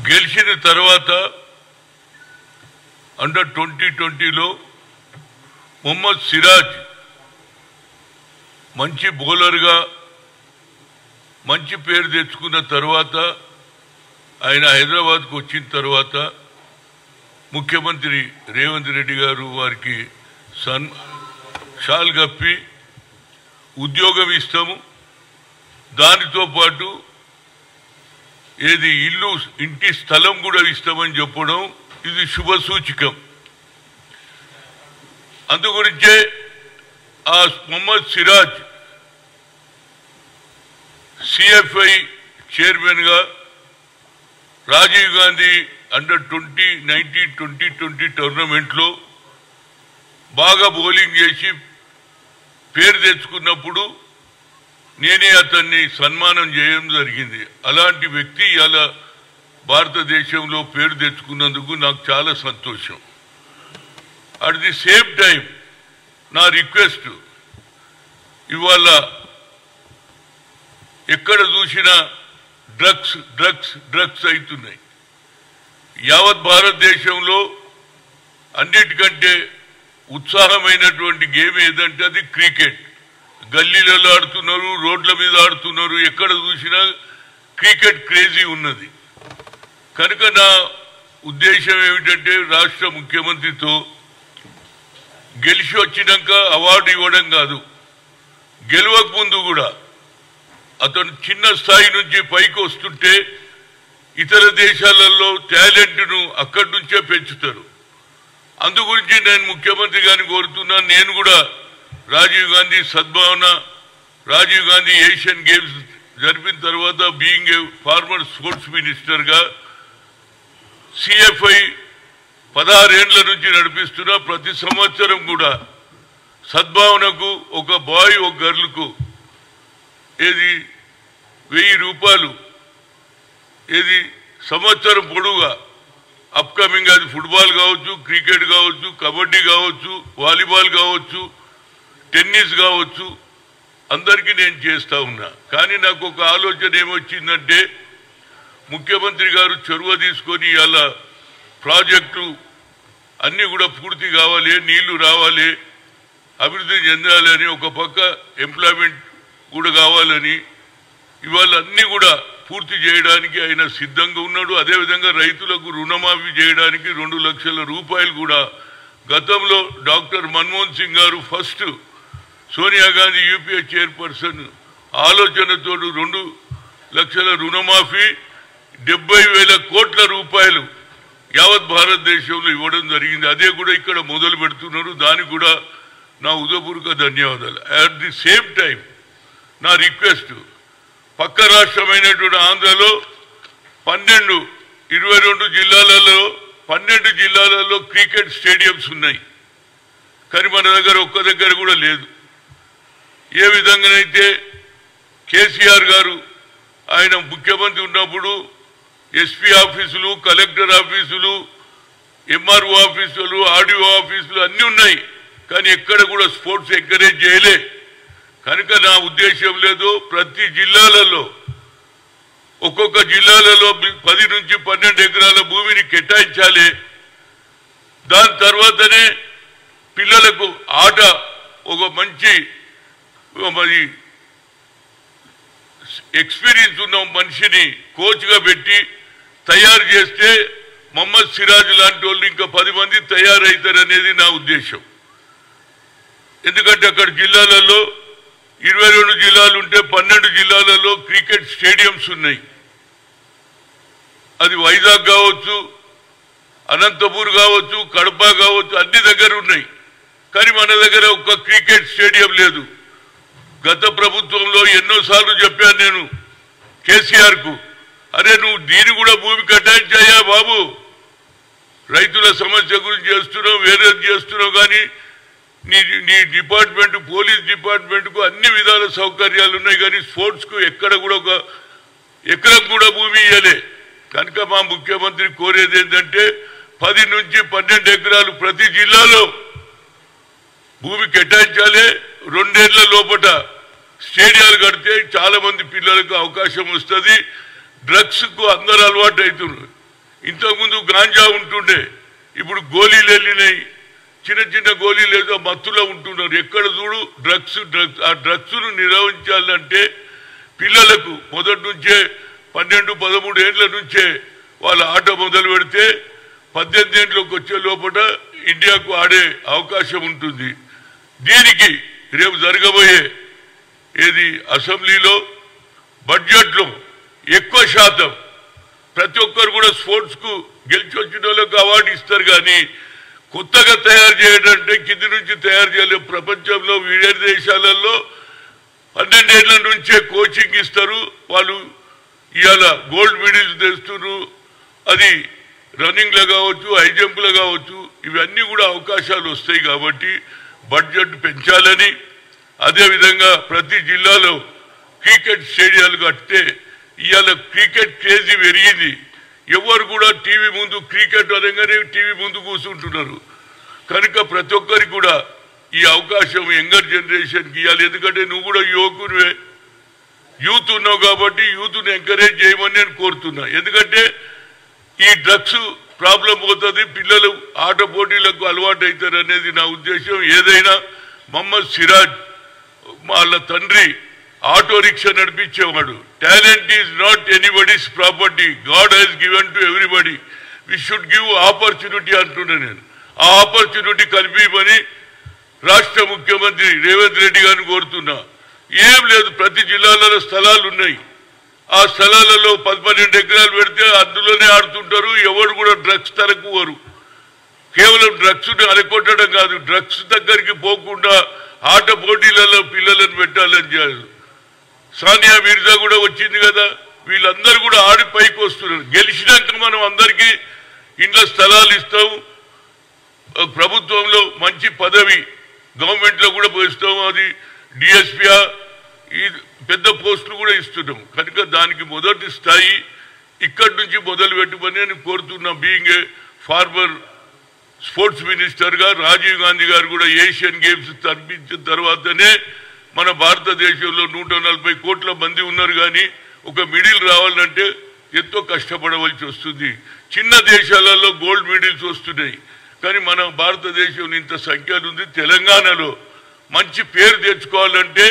గెలిచిన తర్వాత అండర్ 2020లో మొహమ్మద్ సిరాజ్ మంచి బౌలర్గా మంచి పేరు తెచ్చుకున్న తర్వాత ఆయన హైదరాబాద్కు వచ్చిన తర్వాత ముఖ్యమంత్రి రేవంత్ రెడ్డి గారు వారికి షాల్ కప్పి ఉద్యోగం ఇస్తాము, దానితో పాటు ఇంటి స్థలం కూడా ఇస్తామని చెప్పడం ఇది శుభ సూచకం. అందుగురించే ఆ మొహమ్మద్ సిరాజ్ సిఎఫ్ఐ చైర్మన్ గా రాజీవ్ గాంధీ అండర్ 2020 టోర్నమెంట్ లో బాగా బౌలింగ్ చేసి పేరు తెచ్చుకున్నప్పుడు నేనే అతన్ని సన్మానం చేయడం జరిగింది. అలాంటి వ్యక్తి ఇలా భారతదేశంలో పేరు తెచ్చుకున్నందుకు నాకు చాలా సంతోషం. అట్ ది సేమ్ టైం నా రిక్వెస్ట్, ఇవాళ ఎక్కడ చూసినా డ్రగ్స్ డ్రగ్స్ డ్రగ్స్ అవుతున్నాయి. యావత్ భారతదేశంలో అన్నిటికంటే ఉత్సాహమైనటువంటి గేమ్ ఏదంటే అది క్రికెట్. గల్లీలలో ఆడుతున్నారు, రోడ్ల మీద ఆడుతున్నారు, ఎక్కడ చూసినా క్రికెట్ క్రేజీ ఉన్నది. కనుక నా ఉద్దేశం ఏమిటంటే రాష్ట్ర ముఖ్యమంత్రితో గెలిచి వచ్చినాక అవార్డు ఇవ్వడం కాదు, గెలవక ముందు కూడా అతను చిన్న స్థాయి నుంచి పైకి వస్తుంటే ఇతర దేశాలలో టాలెంట్ను అక్కడి నుంచే పెంచుతారు. అందుగురించి నేను ముఖ్యమంత్రి గారిని కోరుతున్నాను. నేను కూడా రాజీవ్ గాంధీ సద్భావన, రాజీవ్ గాంధీ ఏషియన్ గేమ్స్ జరిపిన తర్వాత being a former sports minister గా సిఎఫ్ఐ 16 ఏళ్ల నుంచి నడిపిస్తున్నా. ప్రతి సంవత్సరం కూడా సద్భావనకు ఒక బాయ్ ఒక గర్ల్కు 1000 రూపాయలు సంవత్సరం పొడవుగా అప్కమింగ్, అది ఫుట్బాల్ కావచ్చు, క్రికెట్ కావచ్చు, కబడ్డీ కావచ్చు, వాలీబాల్ కావచ్చు, టెన్నిస్ కావచ్చు, అందరికీ నేను చేస్తా ఉన్నా. కానీ నాకు ఒక ఆలోచన ఏమొచ్చిందంటే ముఖ్యమంత్రి గారు చొరవ తీసుకొని ఇలా ప్రాజెక్టు అన్నీ కూడా పూర్తి కావాలి, నీళ్లు రావాలి, అభివృద్ధి చెందాలని, ఒక పక్క ఎంప్లాయ్మెంట్ కూడా కావాలని, ఇవాళ అన్నీ కూడా పూర్తి చేయడానికి ఆయన సిద్ధంగా ఉన్నాడు. అదేవిధంగా రైతులకు రుణమాఫీ చేయడానికి 2 లక్షల రూపాయలు కూడా గతంలో డాక్టర్ మన్మోహన్ సింగ్ గారు first Sonia Gandhi UPA chairperson ఆలోచనతో 2 లక్షల రుణమాఫీ 70,000 కోట్ల రూపాయలు యావత్ భారతదేశంలో ఇవ్వడం జరిగింది. అదే కూడా ఇక్కడ మొదలు పెడుతున్నారు. దానికి కూడా నా ఉదయపూర్వక ధన్యవాదాలు. అట్ ది సేమ్ టైం నా రిక్వెస్ట్, పక్క రాష్ట్రమైనటువంటి ఆంధ్రలో 22 జిల్లాలలో 12 జిల్లాలలో క్రికెట్ స్టేడియంస్ ఉన్నాయి. కానీ మన దగ్గర ఒక్క దగ్గర కూడా లేదు. ఏ విధంగానైతే కేసీఆర్ గారు ఆయన ముఖ్యమంత్రి ఉన్నప్పుడు ఎస్పీ ఆఫీసులు, కలెక్టర్ ఆఫీసులు, ఎంఆర్ఓ ఆఫీసులు, ఆర్డీఓ ఆఫీసులు అన్నీ ఉన్నాయి, కానీ ఎక్కడ కూడా స్పోర్ట్స్ ఎంకరేజ్ చేయలే. కనుక నా ఉద్దేశం లేదు, ప్రతి జిల్లాలలో ఒక్కొక్క జిల్లాలలో 10 నుంచి 12 ఎకరాల భూమిని కేటాయించాలి. దాని తర్వాతనే పిల్లలకు ఆట ఒక మంచి ఎక్స్పీరియన్స్ ఉన్న మనిషిని కోచ్గా పెట్టి తయారు చేస్తే మొహమ్మద్ సిరాజ్ లాంటి వాళ్ళు ఇంకా 10 మంది తయారవుతారనేది నా ఉద్దేశం. ఎందుకంటే అక్కడ జిల్లాలలో 22 జిల్లాలు ఉంటే 12 జిల్లాలలో క్రికెట్ స్టేడియంస్ ఉన్నాయి. అది వైజాగ్ కావచ్చు, అనంతపూర్ కావచ్చు, కడప కావచ్చు, అన్ని దగ్గర ఉన్నాయి. కానీ మన దగ్గర ఒక్క క్రికెట్ స్టేడియం లేదు. గత ప్రభుత్వంలో ఎన్నోసార్లు చెప్పాను నేను కేసీఆర్ కు, అరే నువ్వు దీన్ని కూడా భూమి కేటాయించాయా బాబు, రైతుల సమస్య గురించి చేస్తున్నావు, వేరేది చేస్తున్నావు, కానీ నీ డిపార్ట్మెంట్, పోలీస్ డిపార్ట్మెంట్ కు అన్ని విధాల సౌకర్యాలు ఉన్నాయి, కానీ స్పోర్ట్స్ కు ఎక్కడ కూడా ఒక ఎకరం కూడా భూమి ఇవ్వలే. కనుక మా ముఖ్యమంత్రి కోరేది ఏంటంటే 10 నుంచి 12 ఎకరాలు ప్రతి జిల్లాలో భూమి కేటాయించాలి. 2 ఏళ్ల లోపల స్టేడియాలు కడితే చాలా మంది పిల్లలకు అవకాశం వస్తుంది. డ్రగ్స్ కు అందరూ అలవాటు అవుతున్నారు. ఇంతకుముందు గాంజా ఉంటుండే, ఇప్పుడు గోళీలు వెళ్ళినాయి. చిన్న చిన్న గోళీలు ఏదో మత్తులో ఉంటున్నారు. ఎక్కడ చూడు డ్రగ్స్. ఆ డ్రగ్స్ను నిర్వహించాలంటే పిల్లలకు మొదటి నుంచే 12-13 ఏళ్ల నుంచే వాళ్ళ ఆట మొదలు పెడితే 18 ఏళ్ళకి వచ్చే లోపల ఇండియాకు ఆడే అవకాశం ఉంటుంది. దీనికి రేపు జరగబోయే ఏది అసెంబ్లీలో బడ్జెట్లో ఎక్కువ శాతం ప్రతి ఒక్కరు కూడా స్పోర్ట్స్ కు గెలిచి వచ్చిన వాళ్ళకు అవార్డు ఇస్తారు. కానీ కొత్తగా తయారు చేయడంటే కింది నుంచి తయారు చేయలేదు. ప్రపంచంలో వివిధ దేశాలలో 12 ఏళ్ల నుంచే కోచింగ్ ఇస్తారు. వాళ్ళు ఇవాళ గోల్డ్ మెడల్స్ తెస్తున్నారు. అది రన్నింగ్ లో కావచ్చు, హై జంప్ లో కావచ్చు, ఇవన్నీ కూడా అవకాశాలు వస్తాయి. కాబట్టి బడ్జెట్ పెంచాలని, అదేవిధంగా ప్రతి జిల్లాలో క్రికెట్ స్టేడియాలు కడితే ఇవాళ క్రికెట్ క్రేజీ పెరిగింది. ఎవరు కూడా టీవీ ముందు క్రికెట్ అనగానే టీవీ ముందు కూర్చుంటున్నారు. కనుక ప్రతి ఒక్కరికి కూడా ఈ అవకాశం యంగర్ జనరేషన్కి ఇవ్వాలి. ఎందుకంటే నువ్వు కూడా యువకునివే, యూత్ ఉన్నావు కాబట్టి యూత్ను ఎంకరేజ్ చేయమని నేను కోరుతున్నా. ఎందుకంటే ఈ డ్రగ్స్ ప్రాబ్లం పోతుంది, పిల్లలు ఆట పోటీలకు అలవాటు అవుతారు అనేది నా ఉద్దేశం. ఏదైనా మొహమ్మద్ సిరాజ్ వాళ్ళ తండ్రి ఆటో రిక్షా నడిపించేవాడు. Talent is not anybody's property, god has given to everybody, we should give opportunity అంటున్నా నేను. ఆ ఆపర్చునిటీ కల్పించమని రాష్ట్ర ముఖ్యమంత్రి రేవంత్ రెడ్డి గారిని కోరుతున్నా. ఏం లేదు, ప్రతి జిల్లాలలో స్థలాలు ఉన్నాయి. ఆ స్థలాలలో 12 ఎకరాలు పెడితే అందులోనే ఆడుతుంటారు. ఎవరు కూడా డ్రగ్స్ తరకువారు. కేవలం డ్రగ్స్ అలకొట్టడం కాదు, డ్రగ్స్ దగ్గరికి పోకుండా ఆట పోటీలలో పిల్లలను పెట్టాలని చేయాలి. సానియా మిర్జా కూడా వచ్చింది కదా, వీళ్ళందరూ కూడా ఆడి పైకి వస్తున్నారు. గెలిచినాక మనం అందరికీ ఇండ్ల స్థలాలు ఇస్తాం, ప్రభుత్వంలో మంచి పదవి గవర్నమెంట్ లో కూడా పోయిస్తాం, అది డిఎస్పీ ఈ పెద్ద పోస్టులు కూడా ఇస్తున్నాం. కనుక దానికి మొదటి స్థాయి ఇక్కడి నుంచి మొదలు పెట్టుమని నేను కోరుతున్నా. Being a former sports minister గా రాజీవ్ గాంధీ గారు కూడా ఏషియన్ గేమ్స్ తరపించిన తర్వాతనే మన భారతదేశంలో 140 కోట్ల మంది ఉన్నారు. కానీ ఒక మిడిల్ రావాలంటే ఎంతో కష్టపడవలసి వస్తుంది. చిన్న దేశాలలో గోల్డ్ మెడల్స్ వస్తున్నాయి, కానీ మన భారతదేశంలో ఇంత సంఖ్యలు ఉంది. తెలంగాణలో మంచి పేరు తెచ్చుకోవాలంటే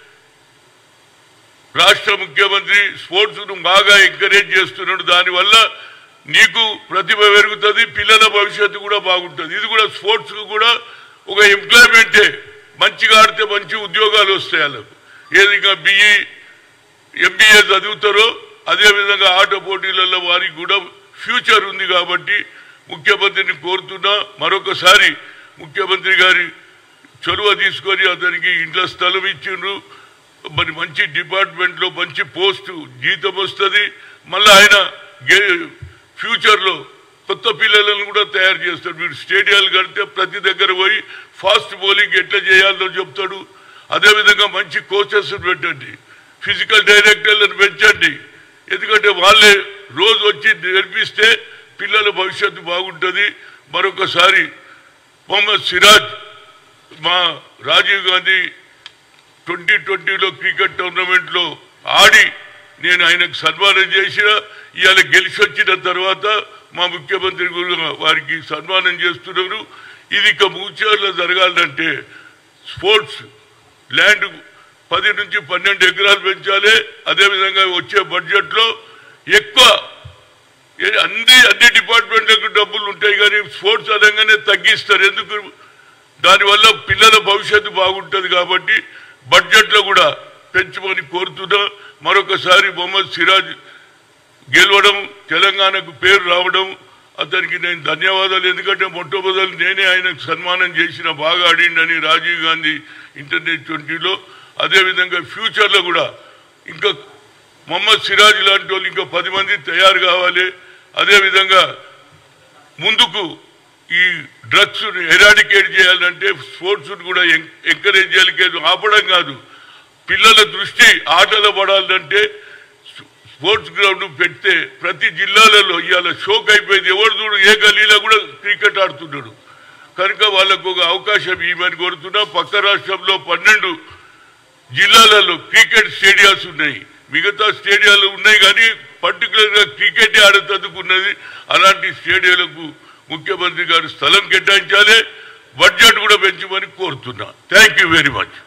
రాష్ట్ర ముఖ్యమంత్రి స్పోర్ట్స్ ను బాగా ఎంకరేజ్ చేస్తున్నాడు. దానివల్ల నీకు ప్రతిభ పెరుగుతుంది, పిల్లల భవిష్యత్తు కూడా బాగుంటుంది. ఇది కూడా స్పోర్ట్స్ కు కూడా ఒక ఎంప్లాయ్మెంటే. మంచిగా ఆడితే మంచి ఉద్యోగాలు వస్తాయి వాళ్ళకు. ఏది BE MBA చదువుతారో అదేవిధంగా ఆట పోటీలలో వారికి కూడా ఫ్యూచర్ ఉంది. కాబట్టి ముఖ్యమంత్రిని కోరుతున్నా, మరొకసారి ముఖ్యమంత్రి గారి చొరవ తీసుకొని అతనికి ఇంట్లో స్థలం ఇచ్చిండ్రు. మరి మంచి డిపార్ట్మెంట్లో మంచి పోస్టు జీతం వస్తుంది. మళ్ళీ ఆయన ఫ్యూచర్లో కొత్త పిల్లలను కూడా తయారు చేస్తాడు. వీడు స్టేడియాలు కడితే ప్రతి దగ్గర పోయి ఫాస్ట్ బౌలింగ్ ఎట్లా చేయాలో చెప్తాడు. అదేవిధంగా మంచి కోచెస్ పెట్టండి, ఫిజికల్ డైరెక్టర్లను పెంచండి. ఎందుకంటే వాళ్ళే రోజు వచ్చి నేర్పిస్తే పిల్లల భవిష్యత్తు బాగుంటుంది. మరొకసారి మొహమ్మద్ సిరాజ్ మా రాజీవ్ గాంధీ 2020లో క్రికెట్ టోర్నమెంట్లో ఆడి నేను ఆయనకు సన్మానం చేసిన. ఇవాళ గెలిచి వచ్చిన తర్వాత మా ముఖ్యమంత్రి వారికి సన్మానం చేస్తున్నారు. ఇది ఇక ఫ్యూచర్లో జరగాలంటే స్పోర్ట్స్ ల్యాండ్ 10 నుంచి 12 ఎకరాలు పెంచాలి. అదేవిధంగా వచ్చే బడ్జెట్లో ఎక్కువ అన్ని డిపార్ట్మెంట్లకు డబ్బులు ఉంటాయి, కానీ స్పోర్ట్స్ అనగానే తగ్గిస్తారు. ఎందుకు? దానివల్ల పిల్లల భవిష్యత్తు బాగుంటుంది. కాబట్టి బడ్జెట్లో కూడా పెంచమని కోరుతున్నా. మరొకసారి మొహమ్మద్ సిరాజ్ గెలవడం, తెలంగాణకు పేరు రావడం అతనికి నేను ధన్యవాదాలు. ఎందుకంటే మొట్టమొదటి నేనే ఆయనకు సన్మానం చేసిన, బాగా ఆడిండని రాజీవ్ గాంధీ ఇంటర్నేషనల్ 20లో. అదేవిధంగా ఫ్యూచర్లో కూడా ఇంకా మొహమ్మద్ సిరాజ్ లాంటి వాళ్ళు ఇంకా 10 మంది తయారు కావాలి. అదేవిధంగా ముందుకు ఈ డ్రగ్స్ ఎరాడికేట్ చేయాలంటే స్పోర్ట్స్ కూడా ఎంకరేజ్ చేయాలి, ఆపడం కాదు. పిల్లల దృష్టి ఆటలు పడాలంటే స్పోర్ట్స్ గ్రౌండ్ పెడితే ప్రతి జిల్లాలలో ఇవాళ షోక్ అయిపోయింది. ఎవరు చూడు ఏ గల్లీలో కూడా క్రికెట్ ఆడుతున్నాడు. కనుక వాళ్ళకు ఒక అవకాశం ఇవ్వమని కోరుతున్నా. పక్క రాష్ట్రంలో 12 జిల్లాలలో క్రికెట్ స్టేడియాస్ ఉన్నాయి, మిగతా స్టేడియాలు ఉన్నాయి, కానీ పర్టికులర్గా క్రికెట్ ఆడేందుకున్నది. అలాంటి స్టేడియంలకు ముఖ్యమంత్రి గారు స్థలం కేటాయించాలి, బడ్జెట్ కూడా పెంచమని కోరుతున్నా. Thank you very much.